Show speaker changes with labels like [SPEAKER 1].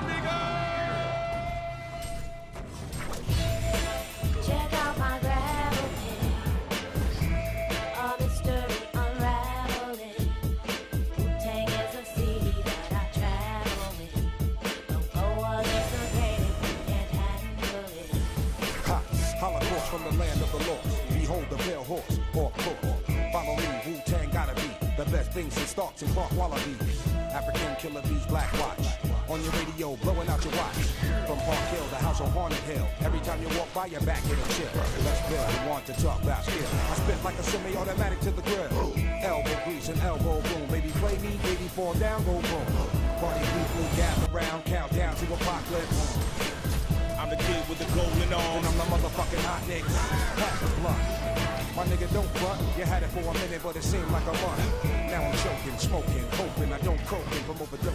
[SPEAKER 1] Check out my gravel pit, a mystery unraveling. Wu-Tang is a city that I travel with. Don't go against the grain if you can't handle it.
[SPEAKER 2] Ha! Holocaust from the land of the lost. Behold the pale horse, or court. Follow me, Wu-Tang gotta be the best things in Starks and Clark Wallabies. African killer bees, black watch. On your radio, blowing out your watch. From Park Hill, the house on Haunted Hill. Every time you walk by, your back get a chill. Let's build, you want to talk about skill. I spit like a semi-automatic to the grill. Elbow grease and elbow boom. Baby, play me, baby, fall down, go boom. Party people gather round, countdown to apocalypse.
[SPEAKER 3] I'm the kid with the golden
[SPEAKER 2] And
[SPEAKER 3] arms.
[SPEAKER 2] I'm the motherfucking hot nigga. Pass the blunt. My nigga, don't front. You had it for a minute, but it seemed like a month. Now I'm choking, smoking, hoping I don't croaking from overdose.